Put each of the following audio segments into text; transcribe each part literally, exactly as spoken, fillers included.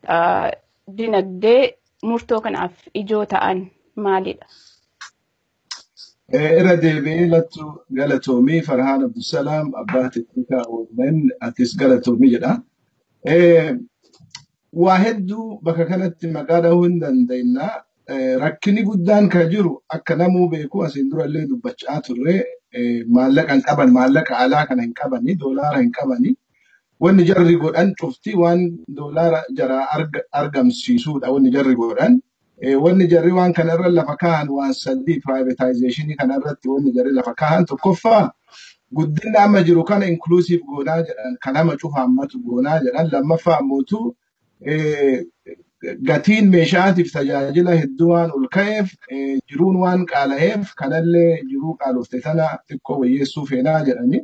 dinagdee murtoo kanaaf ijoo ta'an maalidha? Irra deebi'ee lattu galatoomii Farhaan Abdusalaam abbaa teknikaa oolmen atis galatoomii jedha. Waa hedduu bakka kanatti maqaa dhahuu hin dandeenya. Rakkinni guddaan kan jiru akka namuu beeku asiin durallee dubbachaa turre maallaqa hin qaban, maallaqa alaa kana hin qabani, doolaara hin qabani. Wanni jarri godhan cufti waan doolaara jaraa argamsiisuudha wanni jarri godhan. Wanni jarri waan kanarra lafa kaa'an waan sadii privatization kanarratti wanni jarri lafa kaa'an tokkoffaa guddinni amma jiru kana inclusive goonaa jedhan kan nama cufa hammatu goonaa jedhan lammaffaa mootuu gatiin meeshaatiif tajaajila hedduu waan ol ka'eef jiruun waan qaala'eef kanallee jiruu qaalofte tana xiqqoo wayyeessuu feenaa jedhani.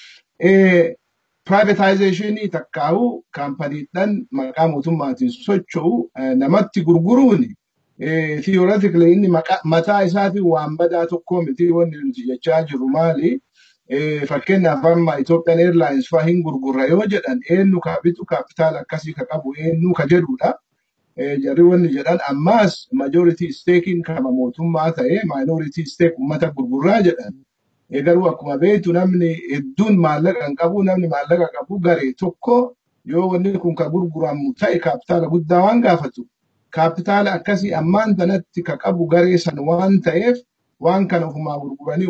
Privatizationii takkaa'u kaampaniidhaan maqaa mootummaatiin socho'u namatti gurguruuni. Theoretically inni mataa isaatiin waan badaa tokko miti wanni nuti jechaa jiru maali? Fakkeenyaaf amma Ethiopian Airlines fa'aa hin gurgurra yoo jedhan eenyu ka bitu kaapitaala akkasii ka qabu eenyu ka jedhudha. Jarri wanni jedhan ammaas majority stakein kama mootummaa ta'e minority stake uummata gurgurraa jedhan. Garuu akkuma beektu namni hedduun maallaqa hin qabu namni maallaqa qabu garee tokko yoo wanni kun ka gurguramu ta'e kaapitaala guddaa waan gaafatu. Kaapitaala akkasii ammaan tanatti ka qabu garee san waan ta'eef waan kana ofumaa gurguranii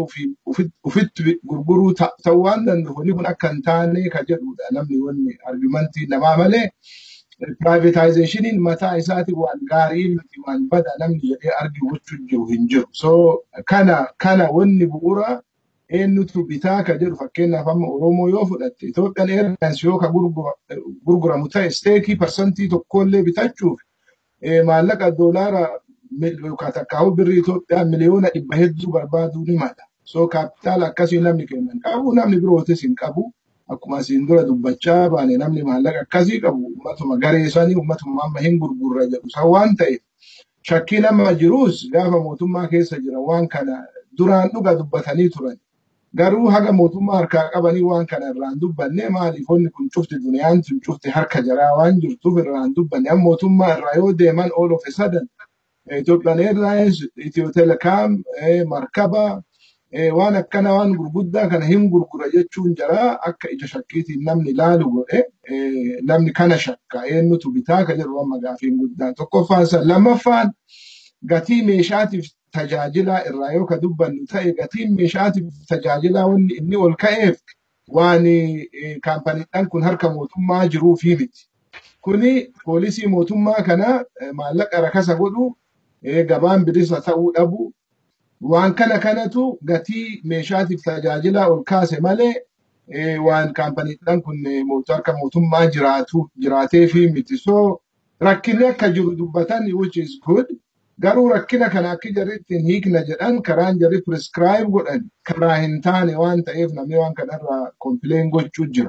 ofitti gurguruu ta'uu waan danda'uuf wanni kun akka hin taane ka jedhudha namni wanni argumentii namaa malee privatizationiin mataa isaatiin waan gaarii miti waan bada namni jedhee argi gochuu jiru hin jiru. So kana kana wanni bu'uura eenyutu bitaa ka jedhu fakkeenyaaf amma Oromoo yoo fudhatte Ethiopian Airlines yoo ka gurguramu ta'e steekii parsantii tokkollee bitachuuf maallaqa doolaara yookaan takkaa'u birrii Itoophiyaa miliyoona dhibba hedduu barbaaduu ni mala. So kaapitaala akkasii namni kennan qabu namni birootis hin qabu. Akkuma asiin dura dubbachaa baane namni maallaqa akkasii qabu uummatuma garee sanii uummatuma amma hin gurgurra jedhu san waan ta'eef shakkii nama jirus gaafa mootummaa keessa jira waan kana duraan dhuga dubbatanii turan. Garuu haga mootummaa harkaa qabanii waan kana irraan dubbanne maaliif wanni kun cufti duniyaan tun cufti harka jaraa waan jirtuuf irraan dubbanne amma mootummaa irraa yoo deeman all of a sudden Ethiopian Airlines, Ethio Telecom, Markaba waan akkana waan gurguddaa kana hin gurgura jechuun jara akka ija shakkiitiin namni ilaalu godhe namni kana shakka eenyutu bitaa ka jedhu amma gaafiin guddaan tokkoffaan san lammaffaan gatii meeshaatiif tajaajilaa irraa yoo ka dubbannu ta'e gatiin meeshaatiif tajaajilaa wanni inni ol ka'eef waan kaampaniidhaan kun harka mootummaa jiruufi miti. Kuni poolisii mootummaa kana maallaqa rakasa godhu gabaan bilisa ta'uu dhabu waan kana kanatu gatii meeshaatiif tajaajilaa ol kaase malee waan kaampaniidhaan kun harka mootummaa jiraatu jiraatee fi miti. So rakkinni akka jiru dubbatan which is good. Garuu rakkina kana akka jarritti hin hiikna jedhan karaan jarri prescribe godhan karaa hin taane waan ta'eef namni waan kanarraa complain gochuu jira.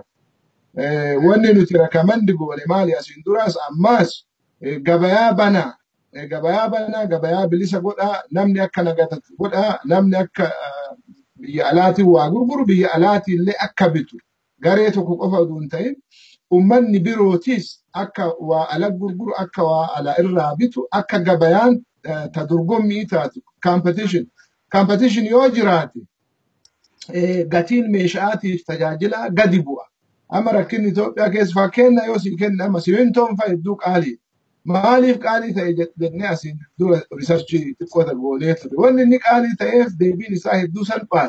Wanni nuti rakamandi goone maali asiin duraas ammaas gabayaa banaa gabayaa banaa gabayaa bilisa godhaa namni akka nagatatu godhaa namni akka biyya alaatiin waa gurguru biyya alaatiin illee akka bitu garee tokko qofa osoo hin ta'in ummanni birootis akka waa ala gurguru akka waa ala irraa bitu akka gabayaan ta dorgommii taatu competition competition yoo jiraate gatiin meeshaatiif tajaajila gadi bu'a. Amma rakkinni Itoophiyaa keessa fakkeenya yoo si kenna amma simintoon fa'a hedduu qaalii. Maaliif qaalii ta'e jennee asiin dura riisarchii xiqqoota goonee ture. Wanni inni qaalii ta'eef deebiin isaa hedduu salphaadha.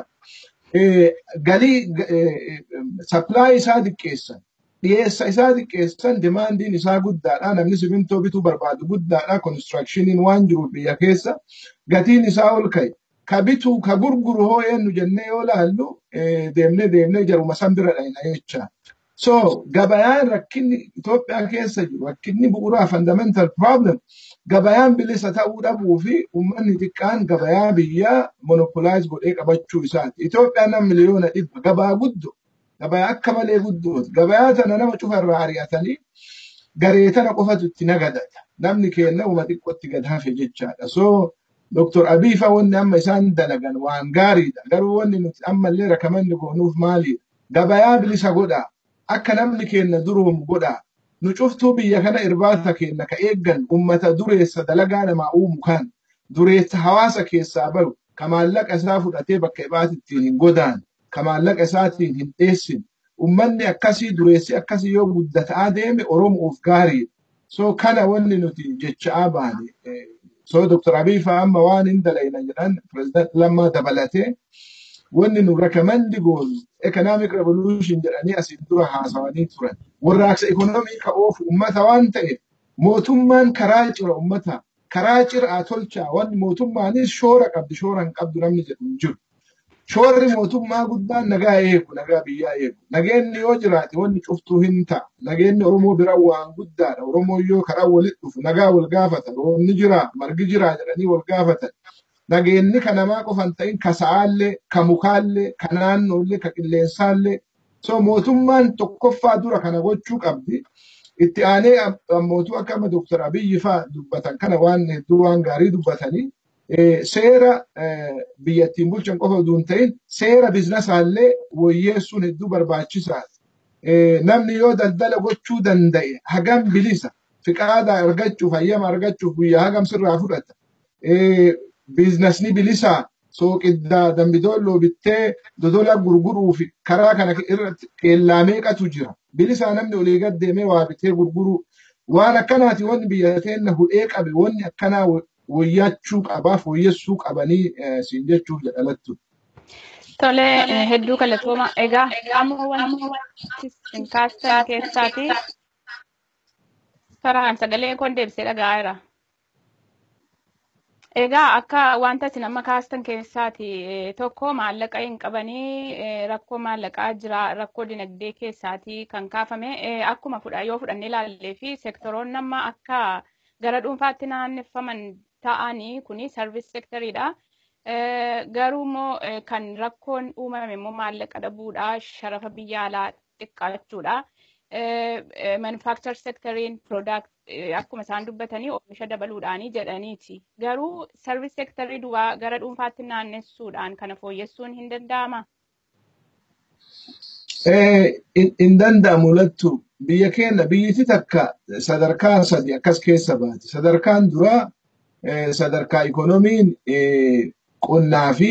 Galii supply isaa xiqqeessan. Dhiyeessa isaa xiqqeessan dimaandiin isaa guddaadha. Namni simintoo bituu barbaadu guddaadha. Constructioniin waan jiru biyya keessa gatiin isaa ol ka'e. Ka bituu ka gurguru hoo eenyu jennee yoo laallu deemnee deemnee jaruma san bira dhayna jecha. So gabayaan rakkinni Itoophiyaa keessa jiru rakkinni bu'uuraa fundamental problem gabayaan bilisa ta'uu dhabuu fi uummanni xiqqaan gabayaa biyyaa monopolize godhee qabachuu isaati. Itoophiyaan nama miliyoona dhibba gabaa guddoo gabayaa akka malee guddooti. Gabayaa tana nama cufa irraa ari'atanii garee tana qofatu itti nagadata. Namni kenna uma xiqqootti gad hafe jechaadha. So Doctor Abiy fa wanni amma isaan dalagan waan gaariidha. Garuu wanni nuti ammallee rakamanni goonuuf maali? Gabayaa bilisa godhaa. Akka namni kenna duroomu godhaa. نشوفتو بيكنا إرباطة كنا كإيجن أمة دريس دلقانا ما أوم كان دريس حواسة كيسابو كما لك أسافو أتيبا كيبات التين قدان كما لك أساتين هنتيسين أمني أكاسي دريسي أكاسي يو بدت آدمي أروم أفكاري سو كان وني نتي جتش آباني سو دكتور أبي فأما وان اندلينا جنان برزدنت لما دبلته وني نو recommend goal economic revolution جراني أسيدورا حاسواني تورن والراكس economic كأوف أمتا وان تأي موتمان كراجر أمتا كراجر آتولشا وان موتماني شورا قبل شورا قبل رمي جنجو شورا موتما قدان نغا ايكو نغا بيا ايكو نغين نيو جراتي وان شفتو هنتا نغين أرمو براوان قدان أرمو يو كراو لطف نغا والقافة ونجرا مرق جرا جراني والقافة نغيني كنما قفنتين كسعالي كمكالي كنانولي كقليسالي سو موتمان تقفى دورا كان غوچو قبدي اتعاني موتو أكما دكتور أبي فا دبتان كان وان دوان غاري دبتاني إيه سيرا إيه بيتين بولشان قفا دونتين سيرا بزنس علي ويسون الدو برباچي سات إيه نمني يو دلدل غوچو دندئي هقام بليسا فيك هذا ارغچو فايام ارغچو فيا هقام سر رافورتا إيه بيزنسني بليسا سوق إدا دمبدولو بيتة دودولا غرغرو في كرا كان كلامي كتجرا بليسا نمني وليغد ديمي وابيتة غرغرو وانا كانت وان بيتين هو ايك ابي وان كان وياتشوك اباف ويسوك اباني سينجتشوك جلالتو Tole hedduu kallattooma egaa amma wanti isin kaastan keessaati saraan sagalee koon deebisee dhaga'aa jira. Egaa akka wanta isin amma kaastan keessaati tokko maallaqa hin qabanii rakkoo maallaqaa jira rakkoo dinagdee keessaati kan kaafame akkuma fudha yoo fudhannee ilaallee fi seektoroonni amma akka gara dhuunfaatti naanneeffaman ta'anii kuni sarviis seektoriidha. Garuu immoo kan rakkoon uumame immoo maallaqa dhabuudha sharafa biyya alaa xiqqaachuudha. Manufacture sectoriin product akkuma isaan dubbatanii oomisha dabaluudhaanii jedhaniiti. Garuu service sectorii duwwaa gara dhuunfaatti naannessuudhaan kana fooyyessuun hin danda'amaa? Hin danda'amu lattu biyya keenya biyyatti takka sadarkaa sadi akkas keessa baati. Sadarkaan duraa sadarkaa ikoonomiin qonnaa fi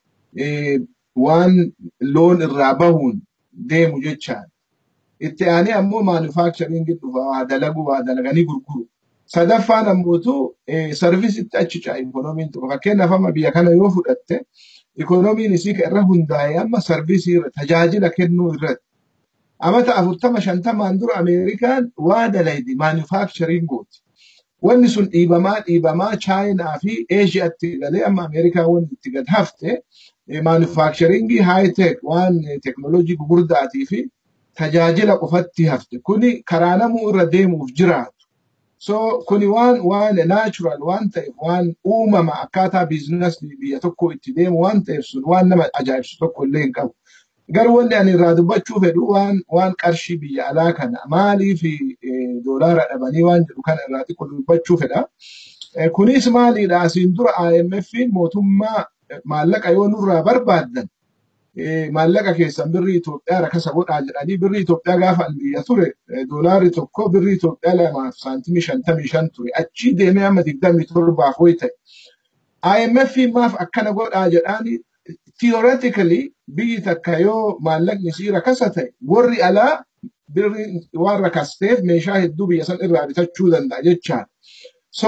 waan loon irraa bahuun deemu jechaan. Itti aanee ammoo manufacturing dhufa waa dalagu waa dalaganii gurguru. Sadaffaan ammootu sarviisitti achi caa ikoonomiin dhufa. Fakkeenyaaf amma biyya kana yoo fudhatte ikoonomiin isii irra hundaa'e amma sarviisii irra tajaajila kennuu irratti. Amata afurtama shantamaan dura Ameerikaan waa dalaydi manufacturing gooti. Wanni sun dhiibamaa dhiibamaa Chaayinaa fi Eeshiyaatti galee amma Ameerikaa wanni itti gad hafte manufacturingii high-tech waan teknooloojii gurguddaatii fi tajaajila qofatti hafte. Kuni karaa namuu irra deemuuf jiraatu. So kuni waan waan natural waan ta'eef waan uumama akkaataa biizinasii biyya tokko itti deemu waan ta'eef sun waan nama ajaa'ibsu tokko illee hin qabu. Garuu wanni ani irraa dubbachuu fedhu waan waan qarshii biyya alaa kana maalii fi doolaara dhabanii waan jedhu kana irraa xiqqoo dubbachuu fedha. Kunis maaliidha asiin dura I M F'n mootummaa maallaqa yoo nurraa barbaaddan maallaqa keessan birrii Itoophiyaa rakasa godhaa jedhanii birrii Itoophiyaa gaafa biyya ture doolaarri tokko birrii Itoophiyaa lamaaf saantimii shantamii shan ture achii deemee amma digdamii torbaaf ho'i ta'e. I M F'n maaf akkana godhaa jedhaanii theoretically biyyi takka yoo maallaqni isii rakasa ta'e warri alaa birrii waan rakasteef meeshaa hedduu biyya san irraa bitachuu danda'a jechaan. So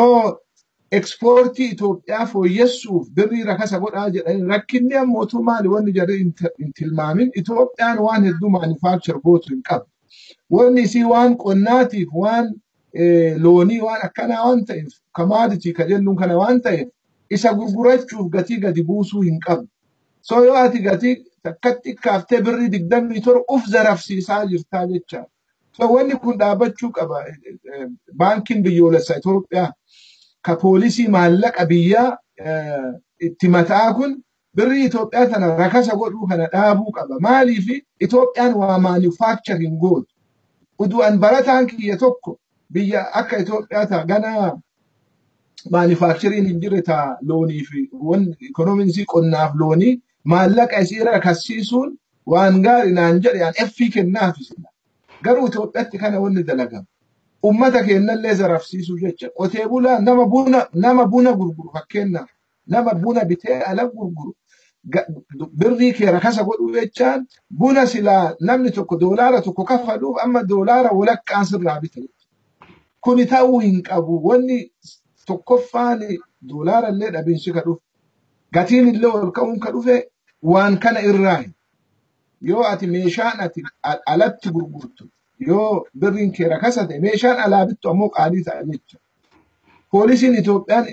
exportii Itoophiyaa fooyyessuuf birrii rakasa godhaa jedhanii rakkinni ammootu maali wanni jarri hin tilmaamin Itoophiyaan waan hedduu manufacture gootu hin qabdu. Wanni isii waan qonnaatiif waan loonii waan akkanaa waan ta'eef commodity ka jennuun kana waan ta'eef isa gurgurachuuf gatii gadi buusuu hin qabdu. So yoo ati gatii takkatti kaaftee birrii digdamii torba uf zarafsiisaa jirtaa jechaa. So wanni kun dhaabachuu qaba. Baankiin biyyoolessaa Itoophiyaa ka poolisii maallaqa biyyaa itti mataa kun birrii Itoophiyaa tana rakasa godhuu kana dhaabuu qaba. Maaliif Itoophiyaan waa manufacturing gootu. Udu'an barataan kiyya tokko biyya akka Itoophiyaa ta'a ganaa manufacturing hin jirre ta'a loonii fi ikoonomiin isii qonnaaf loonii maallaqa isii rakasiisuun waan gaarii naan jedhe aan effii kennaaf isina. Garuu Itoophiyaatti kana wanni dalagamu. ummata kennallee zarafsiisuu jecha qotee bulaa nama buna nama buna gurguru fakkeenyaaf nama buna bitee ala gurguru birrii kee rakasa godhu jechaan buna silaa namni tokko doolaara tokko kafaluuf amma doolaara walakkaan sirraa bita. Kuni ta'uu hin qabu. Wanni tokkoffaan doolaara illee dhabiinsi ka dhufe gatiin illee ol ka'uun ka dhufe waan kana irraa yoo ati meeshaan ati alatti gurgurtu yoo birriin kee rakasa ta'e meeshaan alaa bittu ammoo qaalii ta'a jecha. Poolisiin Itoophiyaan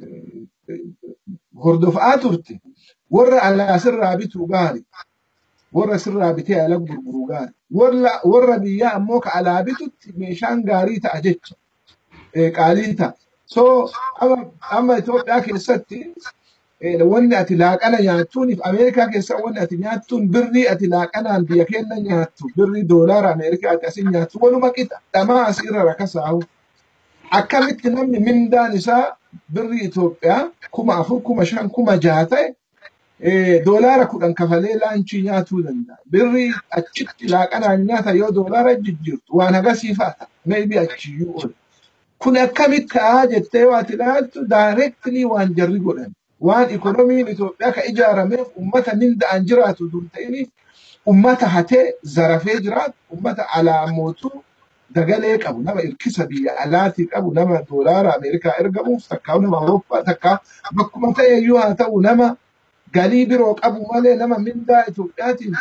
hordofaa turte warra alaa sirraa bituu gaari warra sirraa bitee ala gurguru gaari warra biyyaa ammoo ka alaa bitutti meeshaan gaarii ta'a jecha qaalii ta'a. So amma Itoophiyaa keessatti wanni ati laaqana nyaattuuniif Ameerikaa keessa wanni ati nyaattuun birrii ati laaqanaan biyya keenya nyaattu birrii doolaara Ameerikaa ati asin nyaattu waluma qixa dhamaa asirra rakasaahu. Akkamitti namni mindaan isaa birrii Itoophiyaa kuma afur kuma shan kuma jaha ta'e doolaara kudhan kafalee laanchii nyaatuu danda'a. Birrii achitti laaqanaan nyaata yoo doolaara jijjiirtu waan agasiifaata maybe achiyyuu ol. Kun akkamitti ta'aa jettee yoo ati ilaaltu directly waan jarri godhan. Waan ikonomiin Itoophiyaa ka ijaarameef ummata mindaan jiraatu dur ta'iniif ummata hatee zarafee jiraatu ummata alaa mootuu dagalee qabu nama irkisa biyya alaatii qabu nama doolaara Ameerikaa ergamuuf takkaa nama Awurooppaa takkaa bakkuma ta'e iyyuu haa ta'u nama galii biroo qabu malee nama mindaa Itoophiyaatiin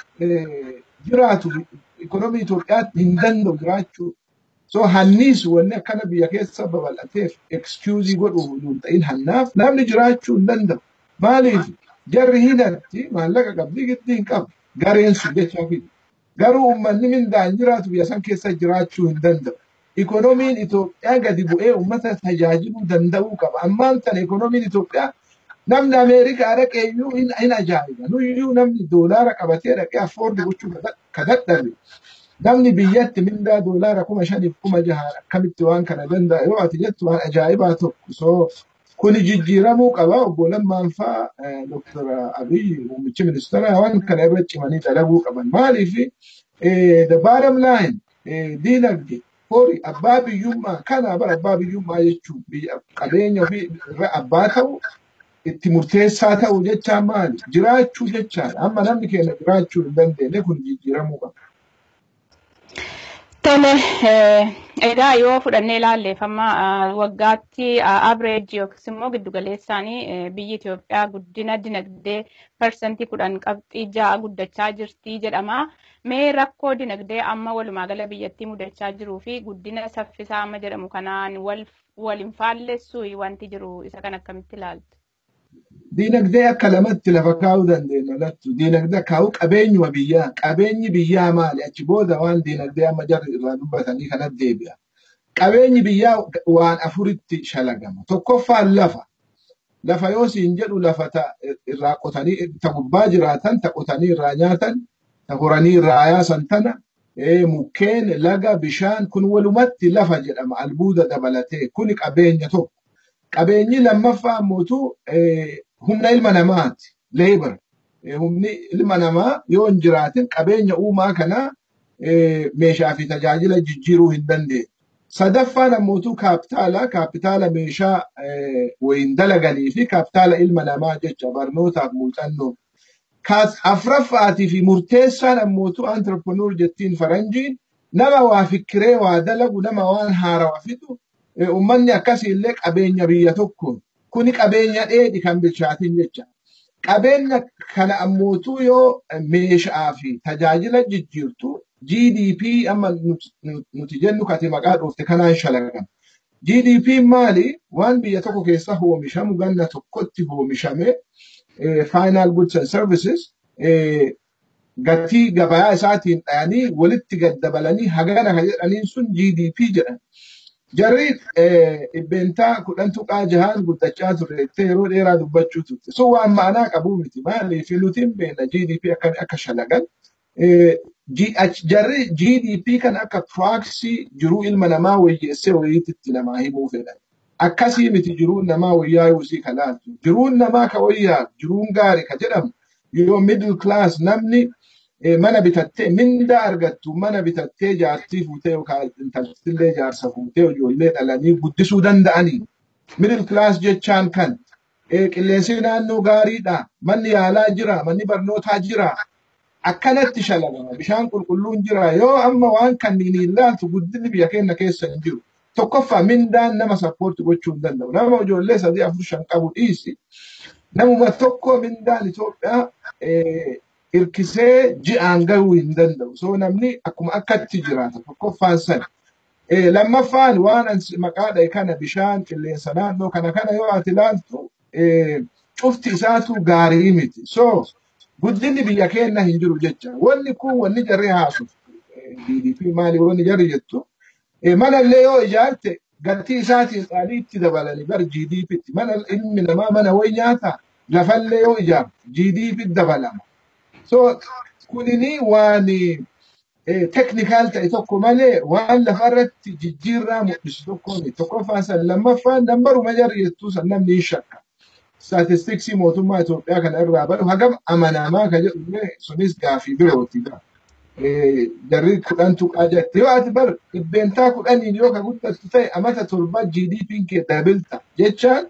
jiraatu ikonomii Itoophiyaatti hin danda'u jiraachuu. So hannis wanni akkana biyya keessa babal'ateef excuse godhu hin ta'in hannaaf namni jiraachuu hin danda'u. Maaliif jarri hidhatti maallaqa qabdii giddii hin qabu gareen sun jecha fidi. Garuu uummanni mindaan jiraatu biyya san keessa jiraachuu hin danda'u. Ikonomiin Itoophiyaa gadi bu'ee uummata tajaajiluu danda'uu qaba. Ammaan tana ikonomiin Itoophiyaa namni Ameerikaa dhaqee iyyuu hin ajaa'iba. Nuyyuu namni doolaara qabatee dhaqee affoordi gochuu ka dadhabe. Namni biyyatti mindaa doolaara kuma shaniif kuma jaha akkamitti waan kana danda'a yoo ati jettu waan ajaa'ibaa tokko. So kuni jijjiiramuu qaba. Obbo Lammaan faa Doktor Abiy muummichi ministeeraa waan kana irra cimanii dalaguu qaban. Maaliif the bottom line diinagdee horii abbaa biyyummaa kana bara abbaa biyyummaa jechuun qabeenya ofii irra abbaa ta'u itti murteessaa ta'u jechaa maali? Jiraachuu jechaadha. Amma namni keenya jiraachuu hin dandeenye kun jijjiiramuu qaba. Tole egaa yoo fudhannee ilaalleef amma waggaatti average yookiis immoo giddugaleessaanii biyyi Itoophiyaa guddina dinagdee parsantii kudhan qabxii ja'a guddachaa jirti jedhama. Mee rakkoo dinagdee amma walumaa gala biyyattii mudachaa jiruu fi guddina saffisaa amma jedhamu kanaan wal hin faallessu wanti jiru isa kan akkamitti ilaaltu? Dinagdee akka lamatti lafa kaa'uu dandeenya lattu. Dinagdee kaa'uu qabeenyuma biyyaa. Qabeenyi biyyaa maali? Achi booda waan dinagdee amma jarri irraa dubbatanii kanatti deebi'a. Qabeenyi biyyaa waan afuritti shalagama. Tokkoffaan lafa. Lafa yoo siin jedhu lafa irraa qotanii ta gubbaa jiraatan, ta qotanii irraa nyaatan, ta horanii irraa yaasan tana, mukkeen, laga, bishaan kun walumatti lafa jedhama albuuda dabalatee. Kuni qabeenya tokko. Qabeenyi lammaffaa mootuu humna ilma namaati. Labor. Humni ilma namaa yoo hin jiraatin qabeenya uumaa kana meeshaa fi tajaajila jijjiiruu hin dandeenye. Sadaffaan ammootuu kaapitaala. Kaapitaala meeshaa wayin dalaganii fi kaapitaala ilma namaa jecha barnootaaf muuxannoo. Afuraffaatii fi murteessaan ammootuu entrepreneur jettiin faranjiin nama waa fikiree waa dalagu nama waan haarawaa fidu. Uummanni akkasii illee qabeenya biyya tokkoon. Kuni qabeenya dheedhi kan bilchaatiin jecha. Qabeenya kana ammootuu yoo meeshaa fi tajaajila jijjiirtu G D P amma nuti jennu kati maqaa dhoofte kanaan shalagama. G D P maali? Waan biyya tokko keessa oomishamu ganna tokkotti oomishame final goods and services gatii gabayaa isaatiin dhayanii walitti gaddabalanii hagana jedhaniin sun G D P jedhan. Jarri ibbentaa kudhan tuqaa jahaan guddachaa turre yeroo dheeraa dubbachuu turte. So waan ma'anaa qabu miti. Maaliif nuti beekna G D P akka shalagan. Jarri G D P kan akka proxy jiruu ilma namaa wayyeessee wayiitti namaa himuu fedhan. Akkasii miti jiruun namaa wayyaa yoosii kanaatu. Jiruun namaa ka wayyaa jiruun gaarii ka jedhamu yoo middle class namni mana bitattee mindaa argattu mana bitattee jaartii fuutee yookaan intaltillee jaarsa fuutee ijoollee dhalanii guddisuu danda'anii middle class jechaan kan qilleensi naannoo gaariidha manni yaalaa jira manni barnootaa jira akkanatti shalagama bishaan qulqulluun jira yoo amma waan kanniin ilaaltu guddinni biyya keenya keessa hin jiru tokkoffaa mindaan nama sappoorti gochuu hin danda'u nama ijoollee sadii afur shan qabu dhiisi namuma tokko mindaan Itoophiyaa irkisee ji'aan gahuu hin danda'u so namni akkuma akkatti jiraata tokkoffaan sana lammaffaan waan maqaa dhahe kana bishaan qilleensa naannoo kana kana yoo ati ilaaltu cufti isaatu gaarii miti so guddinni biyya keenya hin jiru jecha wanni kun wanni jarri haasuuf D D P maali wanni jarri jettu manallee yoo ijaarte gatii isaatiin qaalii itti dabalanii bar G D P tti mana ilmi namaa mana way nyaata lafallee yoo ijaarte G D P dabalama so kunini waan technical ta'e tokko malee waan lafarratti jijjiirraa mul'isu tokkoon tokkoffaan san lammaffaan nambaruma jarri jettu san namni shakka statistics mootummaa Itoophiyaa kana irraa baru hagam amanamaa ka jedhu sunis gaafii birooti jarri kudhan tuqaa jette yoo ati bar dhibbeentaa kudhaniin yoo ka guddattu ta'e amata torba G D P kee dabalta jechaan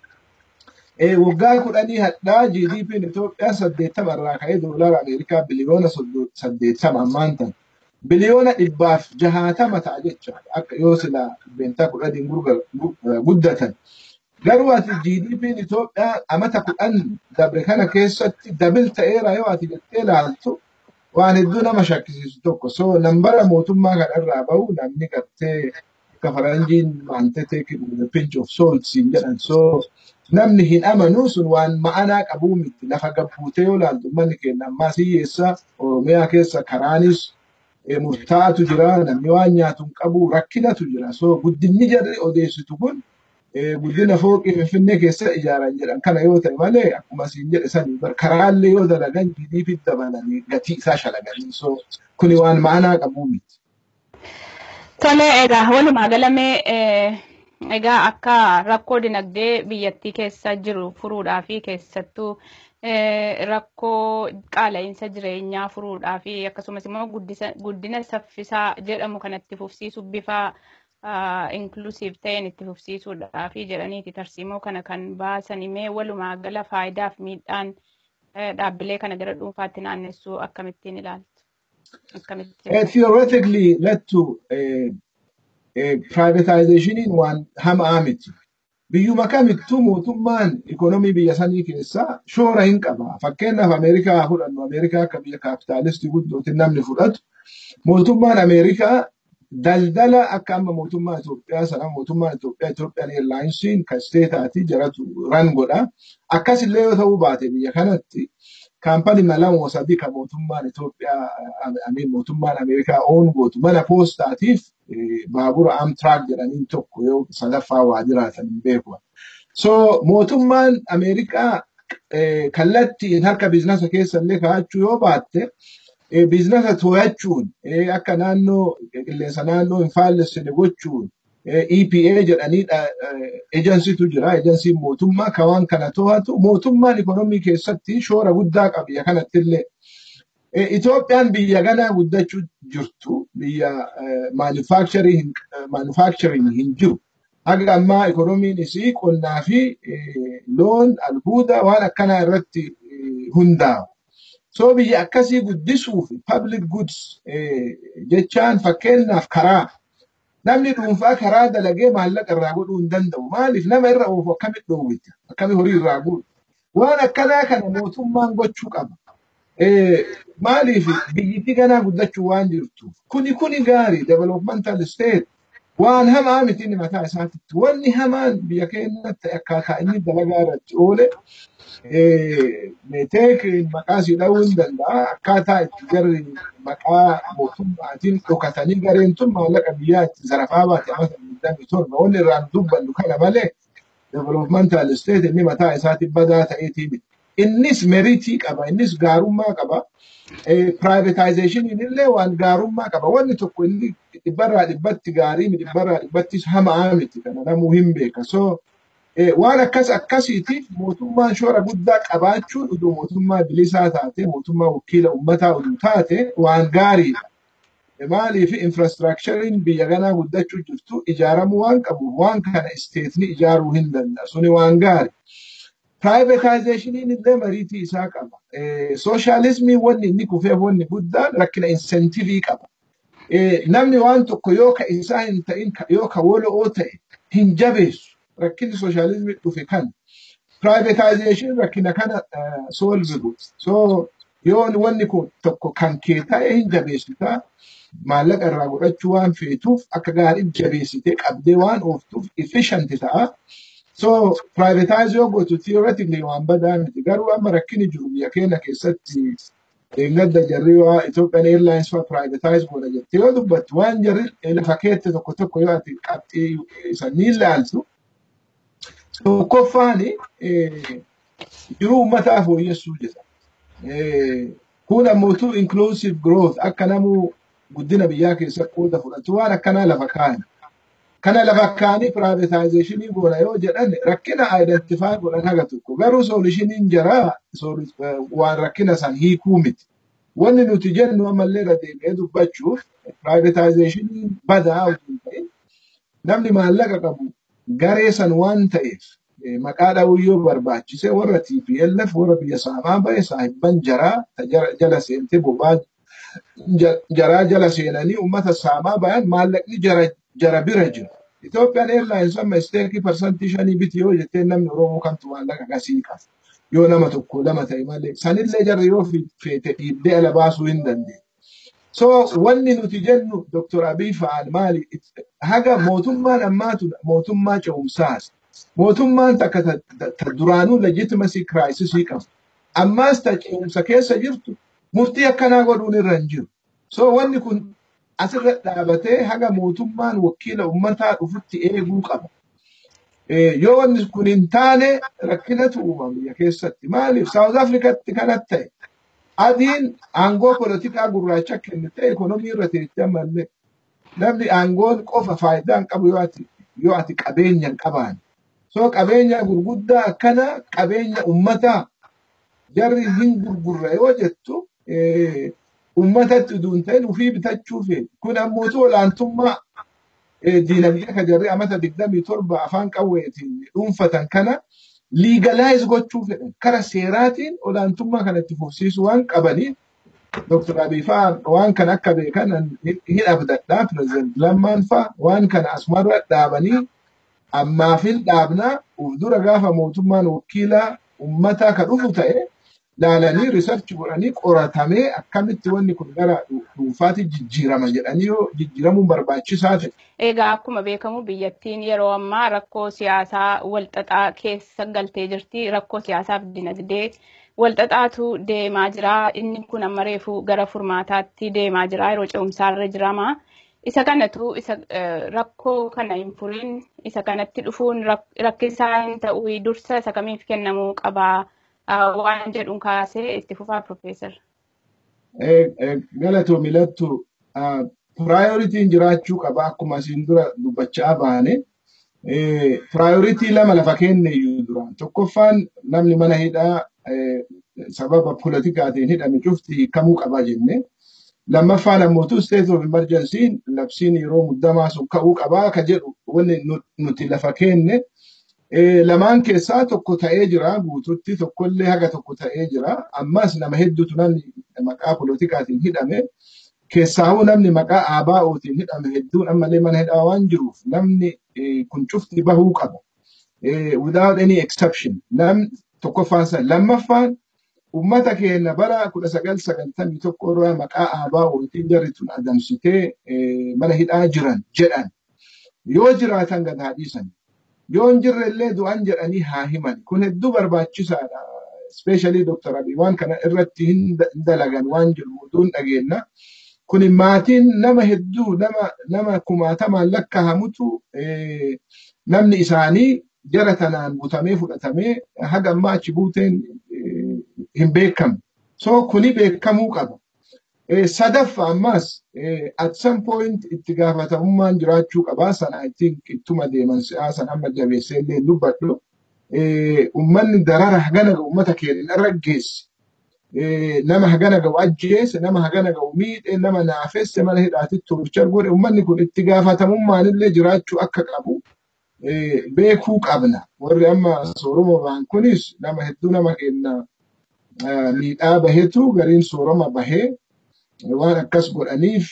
waggaa kudhanii hadhaa G D P Itoophiyaa saddeettama irraa ka'ee doolara Ameerikaa biliyoona saddeettama ammaan tan biliyoona dhibbaaf jahaatama ta'a jecha akka yoo sila dhibbeentaa kudhaniin guddatan garuu ati G D P Itoophiyaa amata kudhan dabre kana keessatti dabil ta'eera yoo ati jettee ilaaltu waan hedduu nama shakkisiisu tokko so nambara mootummaa kana irraa bahu namni gartee akka faranjiin waantee take pinch of salt siin jedhan so namni hin amanu sun waan ma'anaa qabuu miti lafa gabbuutee yoo ilaaltu manni keenya ammaa siyyeessa Oromiyaa keessa karaanis murtaa'atu jira namni waan nyaatu hin qabu rakkinatu jira so guddinni jarri odeessitu kun guddina fooqii Finfinnee keessa ijaaran jedhan kana yoo ta'e malee akkuma siin jedhe sanii bar karaallee yoo dalagan G D P dabalanii gatii isaa shalaganii so kuni waan ma'anaa qabuu miti. Tole egaa walumaa galamee egaa akka rakkoo dinagdee biyyattii keessa jiru furuudhaa fi keessattuu rakkoo qaala'insa jireenyaa furuudhaa fi akkasumas immoo guddina saffisaa jedhamu kanatti fufsiisu bifa inclusive ta'een itti fufsiisuudhaa fi jedhaniiti tarsiimoo kana kan baasan mee walumaa gala faayidaaf miidhaan dhaabbilee kana gara dhuunfaatti naannessuu akkamittiin ilaaltu? Theoretically led to privatization waan hamaa miti. Biyyuma kamittuu mootummaan ikonomii biyya sanii keessaa shoora hin qaba. Fakkeenyaaf Ameerikaa fudhannu Ameerikaa akka biyya kaapitaalistii guddootiin namni fudhatu mootummaan Ameerikaa daldala akka amma mootummaa Itoophiyaa sana mootummaan Itoophiyaa Ethiopian Airlinesiin kan steetaati jaratu ran godha. Akkasillee yoo ta'uu baate biyya kanatti kaampanii malama sadii kan mootummaan Itoophiyaa amiin mootummaan Ameerikaa oon gootu mana poostaatiif baabura Amtrak jedhaniin tokko yoo sadaffaa waa jiraatan hin beeku. So mootummaan Ameerikaa kallattiin harka biizinasa keessa illee kaa'achuu yoo baatte biizinasa to'achuun akka naannoo qilleensa naannoo hin faallessine gochuun E P A jedhaniidha ejensiitu jira ejensiin mootummaa kan waan kana to'atu mootummaan ikonomii keessatti shoora guddaa qaba biyya kanatti illee Itoophiyaan biyya ganaa guddachuu jirtu biyya manufacturing manufacturing hin jiru haga ammaa ikonomiin isii qonnaa fi loon albuuda waan akkanaa irratti hundaa'u so biyya akkasii guddisuuf public goods jechaan fakkeenyaaf karaa namni dhuunfaa karaa dalagee maallaqa irraa godhuu hin danda'u maaliif nama irra oofu akkamitti dhoowwita akkami horii irraa godhu waan akkanaa kana mootummaan gochuu qaba maaliif biyyittii ganaa guddachuu waan jirtuuf kuni kuni gaarii developmental state waan hamaa miti inni mataa isaatitti wanni hamaan biyya keenyatti akkaataa inni dalagaa irratti oole meeteek maqaa si dha'uu hin danda'a akkaataa itti jarri maqaa mootummaatiin dhokatanii gareen tun maallaqa biyyaa itti zarafaa baate amata digdamii torba wanni irraan dubbannu kana malee developmental state inni mataa isaatti badaa ta'eetii miti. Innis meritii qaba innis gaarummaa qaba privatization illee waan gaarummaa qaba wanni tokko inni dhibbarraa dhibbatti gaarii dhibbarraa dhibbattis hamaa miti kana namuu hin beeka so waan akkas akkasiitiif mootummaan shoora guddaa qabaachuun uduu mootummaa bilisaa taate mootummaa wakiila ummataa uduu taate waan gaariidha. Maaliif infraastiraakchariin biyya kanaa guddachuu jirtu ijaaramuu waan qabu waan kana isteetni ijaaruu hin danda'a suni waan gaari. Privatizationiin illee mariitii isaa qaba. Sooshaalizimii wanni inni kufeef wanni guddaan rakkina insentivii qaba. Namni waan tokko yoo ka isaa hin ta'in yoo ka woloo ta'e hin jabeessu. Rakkinni sooshaalizimii dhufe kan privatization rakkina kana solve godhu. So yoo wanni kun tokko kan kee ta'e hin jabeessitaa maallaqa irraa godhachuu waan feetuuf akka gaarii jabeessitee qabdee waan ooftuuf efficient ta'a. So privatize yoo gootu theoretically waan badaa miti garuu amma rakkinni jiru biyya keenya keessatti eeggadda jarri waa Ethiopian Airlines faa privatize godha jettee yoo dubbattu waan jarri lafa keette tokko tokko yoo ati qabxii sanii ilaaltu tokkoffaani jiruu uummataa fooyyessuu jedha. Kun ammoo inclusive growth akka namuu guddina biyyaa keessatti qooda fudhatu waan akkanaa lafa kaa'an. Kana lafa kaa'anii privatizationii goona yoo jedhan rakkina identify godhan haga tokko garuu soolishiniin jaraa waan rakkina san hiikuu miti. Wanni nuti jennu ammallee irra deebi'ee dubbachuuf privatizationiin badaa utuu ta'in namni maallaqa qabu garee san waan ta'eef maqaa dha'uu yoo barbaachise warra T P L F warra biyya saamaa ba'e saahibban jaraa jala seentee bobaa jaraa jala seenanii uummata saamaa ba'an maallaqni jara jara bira jiru. Ethiopian Airlines amma isteekii parsantii shanii biti yoo jettee namni Oromoo kamtu maallaqa gasii qaba. Yoo nama tokko lama ta'e malee sanillee jarri yoo feete dhiibdee ala baasuu hin dandeenye. So wanni nuti jennu Doctor Abiy fa'aan maali haga mootummaan ammaatu mootummaa ce'umsaas. Mootummaan takka ta duraanuu legitimacy crisis qabu. Ammaas ta ce'umsa keessa jirtu murtii akkanaa godhuun irra hin jiru. So wanni kun asirra dhaabatee haga mootummaan wakiila ummataa dhufutti eeguu qaba. Yoo wanni kun hin taane rakkinatu uumama biyya keessatti. Maaliif South Africaatti kanatti ta'e adiin aangoo politikaa gurraacha kennite ekonomii irra teessee ammallee namni aangoon qofa faayidaa hin qabu yoo ati yoo ati qabeenya hin qabaan. So qabeenya gurguddaa akkana qabeenya ummataa jarri hin gurgurre yoo jettu ummatatti uduun ta'in ufii bitachuu feeti. Kun ammoo olaantummaa diinagdee ka jarri amata digdamii torba afaan qawweetiin dhuunfatan kana legalize gochuu fedhan. Kara seeraatiin olaantummaa kanatti fufsiisuu waan qabaniif Doctor Abiy fa'aa waan kana akka beekan hin abdadhaa President Lammaan fa'aa waan kana asumarra dhaabanii ammaafin dhaabnaa uf dura gaafa mootummaan wakiilaa ummataa ka dhufu ta'e laalanii research godhanii qoratamee akkamitti wanni kun gara dhuunfaatti jijjiirama jedhanii yoo jijjiiramuun barbaachisaa ta'e. Egaa akkuma beekamu biyyattiin yeroo ammaa rakkoo siyaasaa walxaxaa keessa galtee jirti. Rakkoo siyaasaaf dinagdee walxaxaatu deemaa jira. Inni kun amma reefu gara furmaataatti deemaa jira. Yeroo ce'umsaarra jirama. Isa kanatu isa rakkoo kana hin furiin isa kanatti dhufuun rakkisaa hin ta'u dursa isa kamiif kennamuu qabaa. Waan jedhuun kaasee itti fufaa Profeesar. Galatoo milattu prioritiin jiraachuu qaba akkuma asiin dura dubbachaa baane. Prioritii lama lafa kenne iyyuu duraan. Tokkoffaan namni mana hidhaa sababa politikaatiin hidhame cufti hiikamuu qaba jenne. Lammaffaan ammoo state of emergency labsiin yeroo muddamaa sun ka'uu qabaa ka jedhu wanni nuti lafa kenne. Lamaan keessaa tokko ta'ee jira guututti tokkollee haga tokko ta'ee jira ammas nama hedduutu namni maqaa politikaatiin hidhame keessaahuu namni maqaa ABO'tiin hidhame hedduun ammallee mana hidhaa waan jiruuf namni kun cufti bahuu qaba without any exception. Nam tokkoffaan san lammaffaan ummata keenya bara kudha sagal sagaltamii tokko irraa maqaa ABO'tiin jarri tun adamsitee mana hidhaa jiran jedhan yoo jiraatan gad haa dhiisan. Yoon jirrellee du'an jedhanii haa himan. Kun hedduu barbaachisaadha. Especially Doctor Abiy waan kana irratti hin dalagan waan jiru oduun dhageenya. Kun maatiin nama hedduu nama nama kumaatamaan lakkaa'amutu namni isaanii jara tanaan butamee fudhatamee haga ammaa achi buuteen hin beekamu. So kuni beekamuu qaba. Sadaffa ammas at some point itti gaafatamummaan jiraachuu qabaa sana I think ittuma deeman siyaasan amma jabeessee illee dubbadhu. Ummanni darara hagana ga'u ummata keenya irra geesse. Nama hagana ga'u ajjeese, nama hagana ga'u miidhe, nama naafesse mana hidhaatitti turchar godhe ummanni kun itti gaafatamummaan illee jiraachuu akka qabu beekuu qabna. Warri amma sooroma ba'an kunis nama hedduu nama keenya miidhaa bahetu gariin sooroma bahee waan akkas godhaniif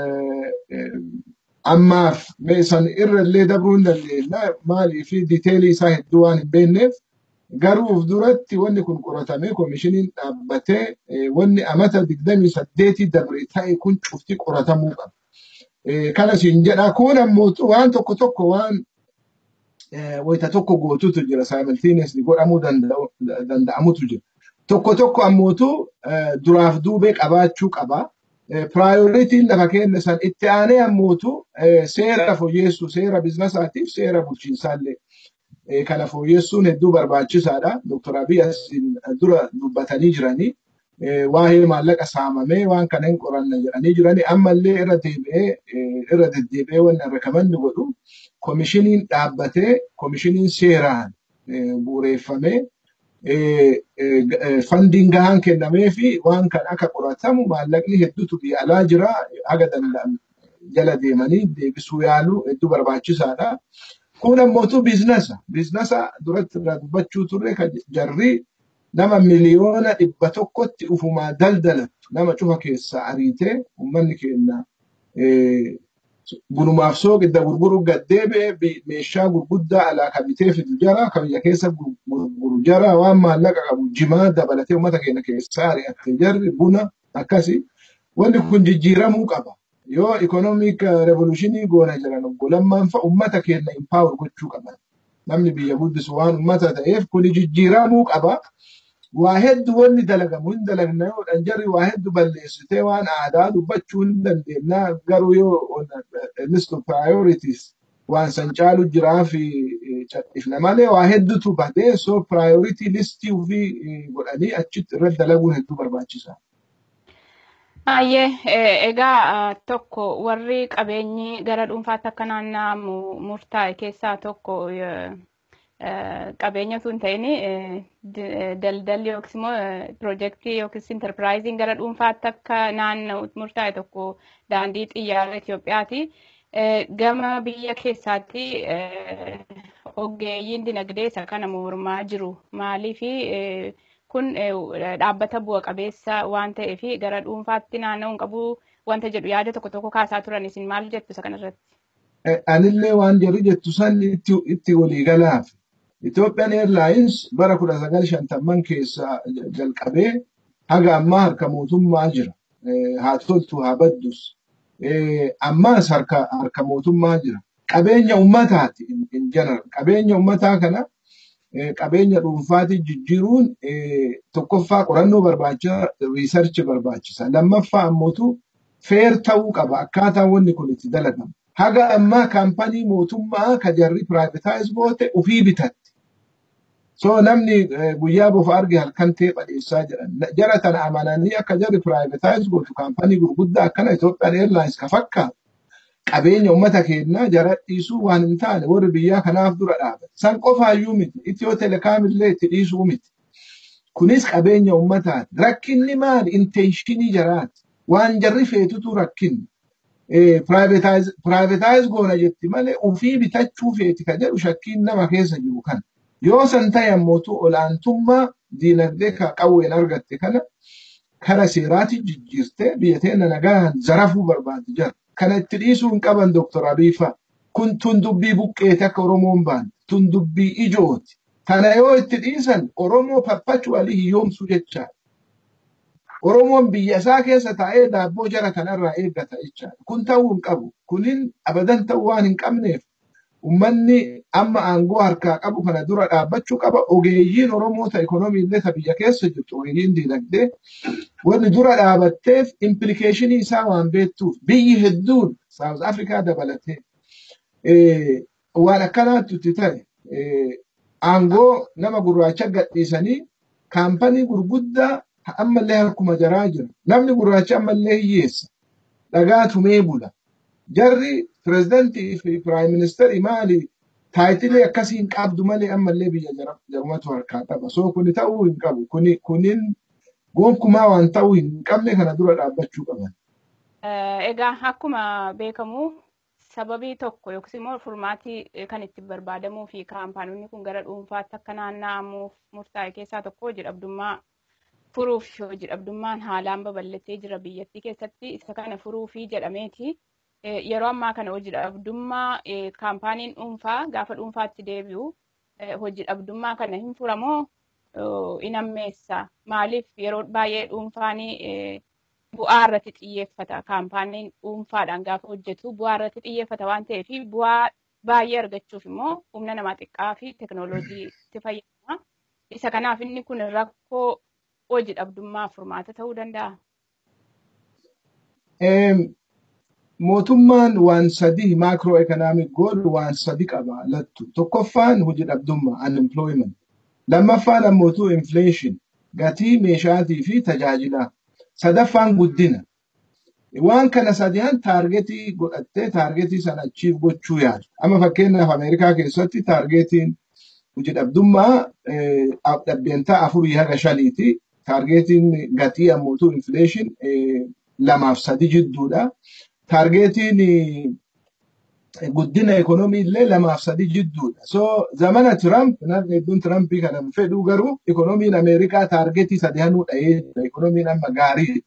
ammaaf meesan irra illee dabruu hin dandeenya maalii fi diiteelii isaa hedduu waan hin beekneef garuu of duratti wanni kun qoratamee koomishiniin dhaabbatee wanni amata digdamii saddeetii dabre ta'e kun cufti qoratamuu qaba. Kana siin jedha kun ammoo waan tokko tokko waan wayita tokko gootutu jira simultaneously godhamuu danda'amutu jira. Tokko tokko ammootu duraaf duubee qabaachuu qaba. Priority lafa keenya san itti aanee ammootu seera fooyyessuu seera biizinasaatiif seera bulchiinsaallee kana fooyyessuun hedduu barbaachisaadha. Doktor Abiy asiin dura dubbatanii jiranii waa'ee maallaqa saamamee waan kana hin qoranna jedhanii jiranii ammallee irra deebi'ee irra deddeebi'ee wanni rekamanni godhu koomishiniin dhaabbatee koomishiniin seeraan bu'uureeffamee funding gahaan kennamee fi waan kan akka qoratamu maallaqni hedduutu biyya alaa jira haga danda'an jala deemanii deebisuu yaaluu hedduu barbaachisaadha. Kun ammootu biizinasa biizinasa duratti irraa dubbachuu turre kan jarri nama miliyoona dhibba tokkotti ufumaa daldalattu nama cufa keessaa ariitee ummanni keenya bunumaaf sooqidda gurguruu gaddeebi'ee meeshaa gurguddaa alaa kabitee fidu jara kan biyya keessa gurguru jara waan maallaqa qabu jimaa dabalatee uummata keenya keessaa ari'attee jarri buna akkasi wanni kun jijjiiramuu qaba. Yoo economic revolutionii goona jiran oggolammaan fa'a uummata keenya empower gochuu qaban. Namni biyya guddisu waan uummata ta'eef kun jijjiiramuu qaba. Waa hedduu wanni dalagamu hin dalagna yoo jarri waa hedduu balleessitee waan aadaa dubbachuu hin dandeenya garuu yoo list of priorities waan san caalu jiraa fi cadhifna malee waa hedduutu badee so priority listii ofii godhanii achitti irratti dalaguun hedduu barbaachisaa. Ayyee egaa tokko warri qabeenyi gara dhuunfaatti akka naanna'amu murtaa'e keessaa tokko qabeenya sun ta'ini daldalli yookiis immoo piroojeektii yookiis intarpiraayiziin gara dhuunfaatti akka naanna'u murtaa'e tokko daandii xiyyaara Itoophiyaati. Gama biyya keessaatti ogeeyyiin dinagdee isa kana mormaa jiru maaliifi kun dhaabbata bu'a qabeessa waan ta'eef gara dhuunfaatti naanna'uun qabu wanta jedhu yaada tokko tokko kaasaa turan isin maal jettu isa kanarratti? Anillee waan jedhu jettu san itti walii galaaf. Ethiopian Airlines bara kudha sagal shantamman keessa jalqabee haga ammaa harka mootummaa jira. Haa toltu haa baddus. Ammaas harka harka mootummaa jira. Qabeenya uummataati in general. Qabeenya uummataa kana qabeenya dhuunfaatti jijjiiruun tokkoffaa qorannoo barbaachisa, riisarchi barbaachisa. Lammaffaa ammootu feer ta'uu qaba akkaataa wanni kun itti dalagamu. Haga ammaa kaampanii mootummaa ka jarri privatize goote ofii bitatti. So namni guyyaa bofa arge halkan ta'e badheessaa jiran. Jara tana amananii akka jarri privatize gootu kaampanii gurguddaa akkana Ethiopian Airlines ka fakkaatu. Qabeenya uummata keenyaa jara dhiisuu waan hin taane warri biyyaa kanaaf dura dhaabate. San qofaayyuu miti. Itiyoo teleekaam illee itti dhiisuu miti. Kunis qabeenya uummataati. Rakkinni maali? Intenshinii jaraati. Waan jarri feetutu rakkinni. Privatize goona jetti malee ofii bitachuu feeti ka jedhu shakkiin nama keessa jiru kana. Yoo san ta'e ammootu olaantummaa diinagdee ka qawween argatte kana kara seeraati jijjiirtee biyya teenya nagaan zarafuu barbaadu jira. Kana itti dhiisuu hin qaban Doktor Abiy fa'a. Kun tun dubbii buqqeeti akka Oromoon baante. Tun dubbii ijooti. Kana yoo itti dhiisan Oromoo perpetually hiyyoomsuu jechaadha. Oromoon biyya isaa keessa taa'ee daabboo jara kanarraa eeggata jechaadha. Kun ta'uu hin qabu. Kunin abadan ta'uu waan hin qabneef ummanni amma aangoo harkaa qabu kana dura dhaabbachuu qaba. Ogeeyyiin Oromoota ikonoomii illee ta biyya keessa jirtu ogeeyyiin diinagdee wanni dura dhaabatteef implikeeshinii isaa waan beektuuf biyyi hedduun South Africa dabalatee waan akkanaatti itti ta'e aangoo nama gurraacha gadhiisanii kaampanii gurguddaa ammallee harkuma jaraa jira. Namni gurraachi ammallee hiyyeessa. Dhagaatu mee bula. Jarri pirezidantii fi piraayim ministeerii maali taayitilee akkasiin qabdu malee ammallee biyya jarumatu harkaa qaba. So kuni ta'uu hin qabu. Kuni kunin gonkumaa waan ta'uu hin qabne kana dura dhaabbachuu qaban. Egaa akkuma beekamu sababii tokko yookiin immoo furmaatii kan itti barbaadamuu fi kaampaaniin kun gara dhuunfaatti akka naanna'amuuf murtaa'e keessaa tokko hojii dhabdummaa furuuf hojii dhabdummaan haalaan babal'atee jira biyyattii keessatti isa kana furuufi jedhameeti. Yeroo ammaa kana hojii dhabdummaa kaampaaniin dhuunfaa gaafa dhuunfaatti deebi'u hojii dhabdummaa kana hin furamoo in ammeessa. Maaliif yeroo baay'ee dhuunfaanii bu'aa irratti xiyyeeffata. Kaampaaniin dhuunfaadhaan gaafa hojjetu bu'aa irratti xiyyeeffata waan ta'eef bu'aa baay'ee argachuuf immoo humna namaa xiqqaa fi teekinooloojii itti fayyadama. Isa kanaaf inni kun rakkoo hojii dhabdummaa furmaata ta'uu danda'a. Mootummaan waan sadii maakiroo ekonoomik gool waan sadii qaba lattu. Tokkoffaan hojii dhabdummaa unemployment. Lammaffaan ammoo inflation gatii meeshaatii fi tajaajilaa. Sadaffaan guddina. Waan kana sadihan taargetii godhattee taargetii sana achiif gochuu yaadu. Amma fakkeenyaaf Ameerikaa keessatti taargetiin hojii dhabdummaa dhabbeentaa afurii haga shaniiti. Taargetiin gatii ammoo inflation lamaaf sadi jidduudha. Taargetiin guddina ekonomii illee lamaaf sadi jidduudha. So zamana Trump namni hedduun Trumpii kana fedhu garuu ekonomiin Ameerikaa taargetii sadihanuu dha'ee jira. Ekonomiin amma gaarii.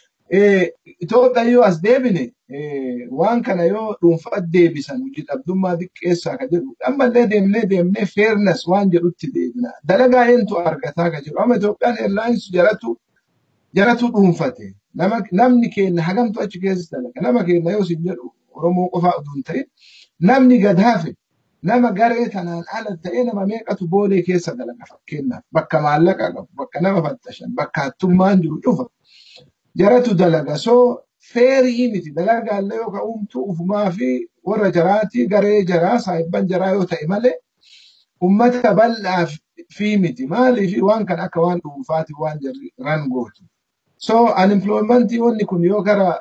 Itoophiyaa yoo as deebine waan kana yoo dhuunfaatti deebisan hojii dhabdummaa xiqqeessaa ka jedhu ammallee deemnee deemnee fairness waan jedhutti deebina. Dalagaa eentu argataa ka jedhu. Amma Itoophiyaan Airlines jaratu jaratu dhuunfate. Namni keenya hagamtu achi keessa dalaga. Nama keenya yoo sin jedhu Oromoo qofaa utuu hin ta'in namni gad hafe nama garee tanaan ala ta'ee nama meeqatu boolee keessa dalaga fakkeenyaaf bakka maallaqa qabu bakka nama fattashan bakka hattummaan jiru cufa jaratu dalaga. So feerii miti dalagaallee yoo ka'umtu ufumaa fi warra jaraati garee jaraa saayibban jaraa yoo ta'e malee ummata bal'aa fi miti maaliif waan kan akka waan dhuunfaati waan jarri ran gootu. So unemployment wanni kun yoo gara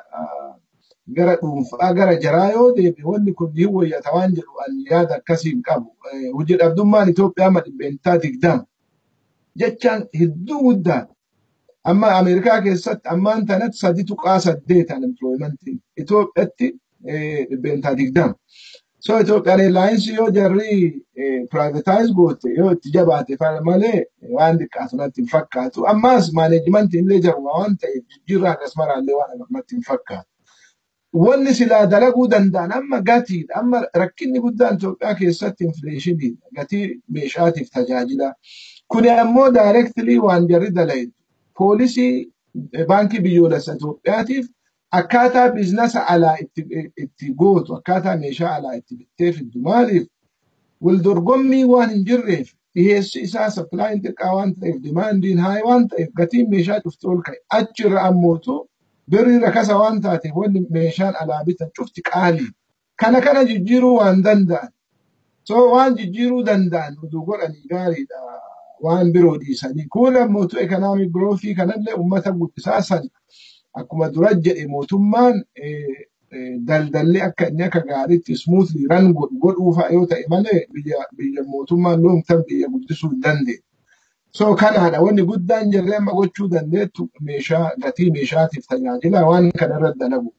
gara dhuunfaa gara jaraa yoo deebi wanni kun hin wayyata waan jedhu an yaada akkasiin qabu. Hojii dhabdummaan Itoophiyaa amma dhibbeentaa digdama jechaan hedduu guddaa. Amma Ameerikaa keessatti ammaan tanatti sadi tuqaa saddeet unemploymentiin Itoophiyaatti dhibbeentaa digdama. So Itoophiyaan Airlines yoo jarri privatize goote yoo itti jabaate malee waan xiqqaatu natti hin fakkaatu. Ammaas maaneejimentiin illee jaruma waan ta'eef jijjiirraa akkasumaraallee waan natti hin fakkaatu. Wanni silaa dalaguu danda'an amma gatiidha. Amma rakkinni guddaan Itoophiyaa keessatti infleeshiniidha. Gatii meeshaatiif tajaajila. Kuni ammoo daayireektilii waan jarri dalagu. Poolisii baankii biyyoolessa Itoophiyaatiif akkaataa biizinasa alaa itti gootu, akkaataa meeshaa alaa itti bittee fiddu. Maaliif waldorgommii waan hin jirreef dhiyeessi isaa sapilaayin xiqqaa waan ta'eef dimaandiin haay waan ta'eef gatiin meeshaa cufti ol ka'e. Achirra ammootu birrii rakasa waan taateef wanni meeshaan alaa bitan cufti qaalii. Kana kana jijjiiruu waan danda'an. So waan jijjiiruu danda'an oduu godhanii gaariidha. Waan biroo dhiisanii. Kun ammootu ekonoomii growthii kanallee uummata guddisaa sana. Akkuma dura jedhe mootummaan daldallee akka inni akka gaariitti smoothly run godhuufaa yoo ta'e malee biyya mootummaan long term biyya guddisuu hin dandeenye. So kanaadha wanni guddaan jirree amma gochuu dandeettu meeshaa gatii meeshaatiif tajaajila waan kanarra dalagu.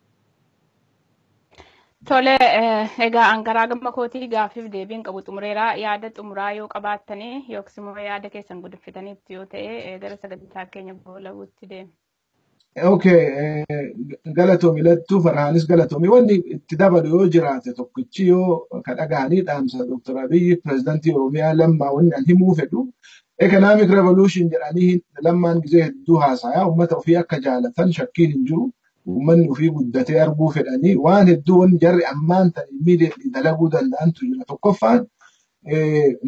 Tole egaa angaraa gama kootii gaafiif deebiin qabu xumureeraa yaada xumuraa yoo qabaattanii yookiis immoo yaada keessan guddiffataniitti yoo ta'e gara sagantaa keenya boolawutti deema. Okay, galatoomi lattuu farhaanis galatoomi wanni itti dabalu yoo jiraate tokkichi yoo kadhagaanii dhaamsa Doktor Abiyyi pirezidantii Oromiyaa lammaa wanni an himuu fedhu economic revolution jedhanii lammaan gizee hedduu haasayaa uummata ofii akka jaalatan shakkiin hin jiru. Uummanni ofii guddatee arguu fedhanii waan hedduu wanni jarri ammaan ta'e immediately dalaguu danda'antu jira. Tokkoffaan